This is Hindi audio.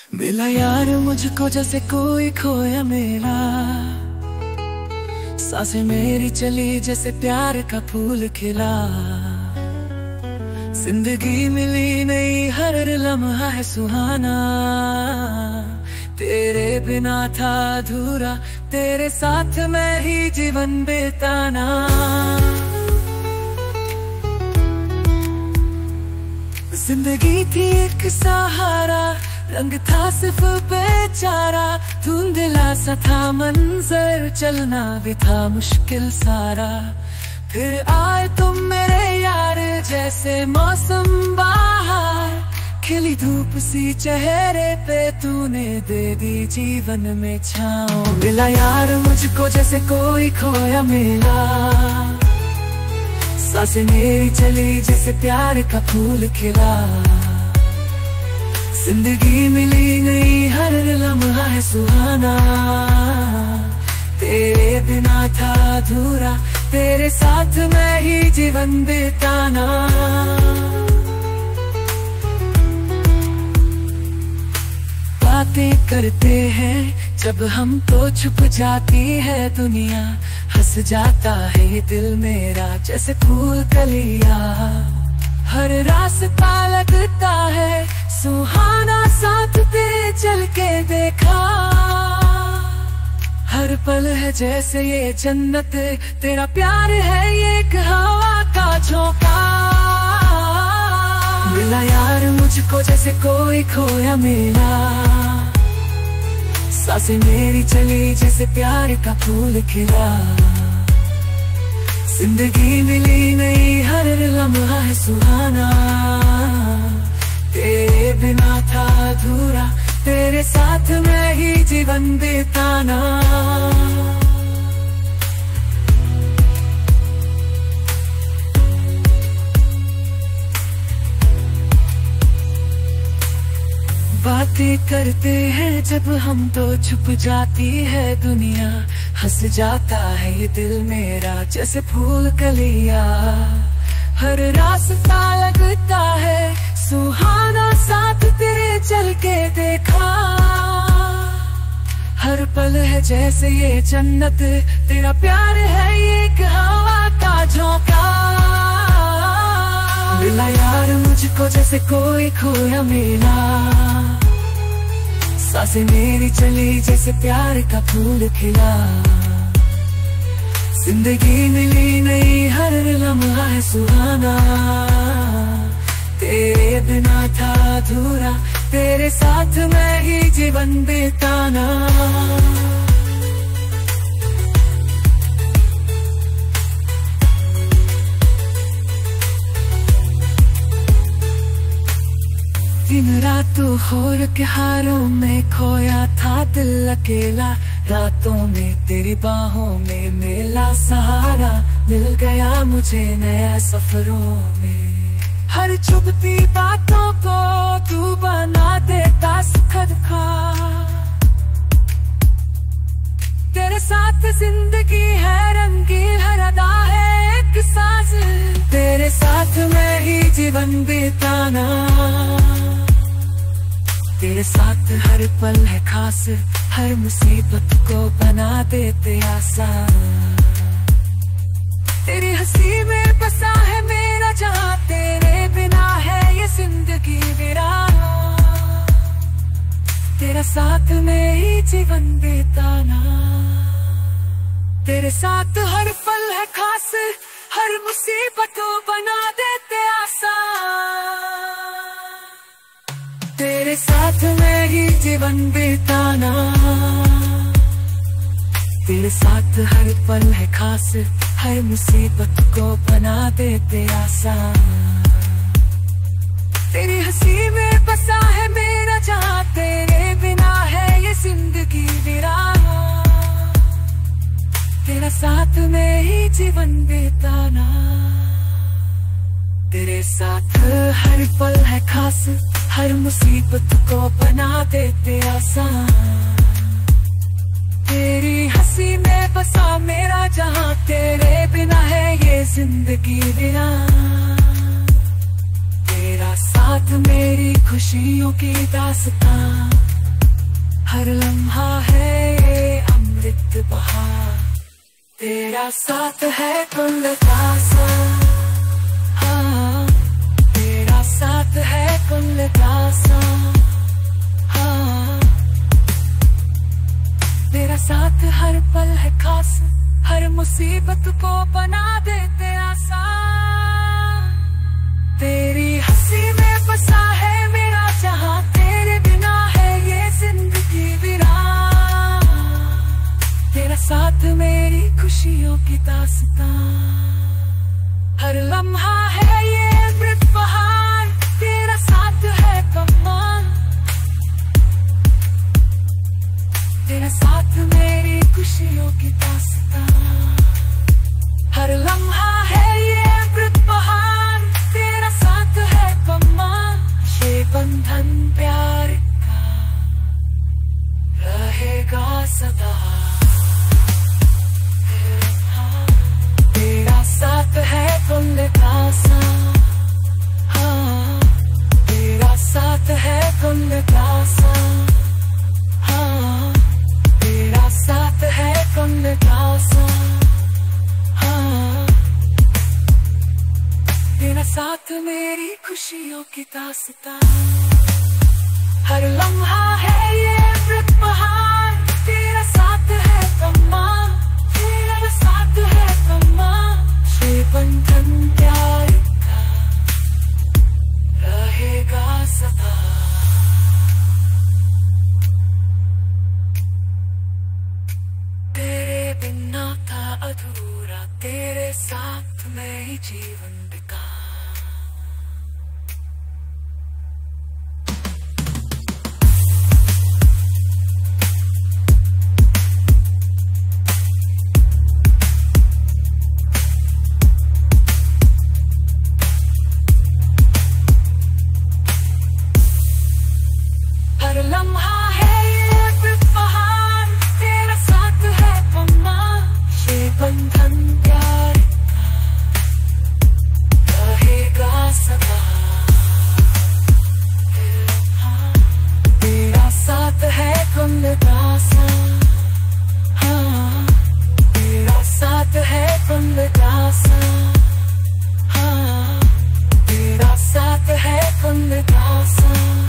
मिला यार मुझको जैसे कोई खोया मेरा, सांसें मेरी चली जैसे प्यार का फूल खिला। जिंदगी मिली नई हर लम्हा है सुहाना, तेरे बिना था अधूरा, तेरे साथ मैं ही जीवन बिताना। जिंदगी थी एक सहारा, रंग था सिर्फ बेचारा, धुंधला सा था मंजर, चलना भी था मुश्किल सारा। फिर आए तुम मेरे यार जैसे मौसम बाहर, खिली धूप सी चेहरे पे तूने दे दी जीवन में छाँव। मिला यार मुझको जैसे कोई खोया मेरा, सांसें मेरी चली जैसे प्यार का फूल खिला। जिंदगी मिली नई हर लम्हा है सुहाना, तेरे बिना था अधूरा, तेरे साथ मैं ही जीवन बिताना। बातें करते हैं जब हम तो छुप जाती है दुनिया, हंस जाता है ये दिल मेरा जैसे फूल कलिया। हर रास्ता लगता है सुहाना, साथ तेरे चल के देखा। हर पल है जैसे ये जन्नत, तेरा प्यार है ये एक हवा का झोंका। मिला यार मुझको जैसे कोई खोया मेरा, सांसें मेरी चली जैसे प्यार का फूल खिला। जिंदगी मिली नई हर लम्हा है सुहाना, तेरे बिना था अधूरा, तेरे साथ मैं ही जीवन बिताना। बातें करते हैं जब हम तो छुप जाती है दुनिया, हंस जाता है ये दिल मेरा जैसे फूल कलिया। हर रास्ता लगता है सुहाना, साथ तेरे चल के देखा। हर पल है जैसे ये जन्नत, तेरा प्यार है ये एक हवा का झोंका। मिला यार मुझको जैसे कोई खोया मेरा, सांसें मेरी चली जैसे प्यार का फूल खिला। जिंदगी मिली नई हर लम्हा है सुहाना, तेरे बिना था अधूरा, तेरे साथ मैं ही जीवन बिताना। दिन रात खोर के हारों में खोया था दिल अकेला, रातों में तेरी बाहों में मिला सहारा। मिल गया मुझे नया सफरों में, हर चुभती बातों को तू बना देता सुखद खा। तेरे साथ जिंदगी है रंगीन, हर अदा है एक साज, तेरे साथ मैं ही जीवन बिताना। तेरे साथ हर पल है खास, हर मुसीबत को बना देते आसान। तेरी हंसी में बसा है मेरा जहां, तेरे बिना है ये जिंदगी वीरान। तेरा साथ में ही जीवन बिताना, तेरे साथ हर पल है खास, हर मुसीबत को बना देते आसान। तेरे साथ में ही जीवन बिताना, तेरे साथ हर पल है खास, हर मुसीबत को बना देते आसान। तेरी हंसी में बसा है मेरा जहां, तेरे बिना है ये जिंदगी वीरान। तेरा साथ में ही जीवन बिताना, तेरे साथ हर पल है खास, हर मुसीबत को बना देते आसान। तेरी हंसी में बसा मेरा जहां, तेरे बिना है ये जिंदगी वीरान। तेरा साथ मेरी खुशियों की दास्तां, तेरा साथ है कुल दासा, हाँ तेरा साथ है कुल दासा, हाँ तेरा साथ हर पल है खास, हर मुसीबत को बना देते आसान। तेरी हंसी में बसा है मेरा जहां, तेरे बिना है ये जिंदगी वीरान। तेरा साथ मेरी खुशियों की दास्तां, हर लम्हा है ये अमृत बहार। तेरा साथ है कमाल, तेरा साथ मेरी खुशियों की दास्तां, हर लम्हा है ये अमृत बहार। तेरा साथ है कमाल, ये बंधन प्यार का रहेगा सदा। तेरा साथ है कुल दासा, हाँ तेरा साथ है कुल दासा, हाँ तेरा साथ है कुल दासा, हाँ तेरा साथ मेरी खुशियों की दास्तां, हर लम्हा है ये अमृत बहार। तेरा साथ है कमाल, तेरा साथ है कमाल, ये बंधन प्यार का रहेगा सदा। तेरे बिना था अधूरा, तेरे साथ में ही जीवन बिका। हर लम्हा है ये अमृत बहार। तेरा साथ है कमाल, ये बंधन प्यार का रहेगा सदा। तेरा साथ है कुल दासा, हाँ तेरा साथ है कुल दासा, हाँ तेरा साथ है कुल दासा।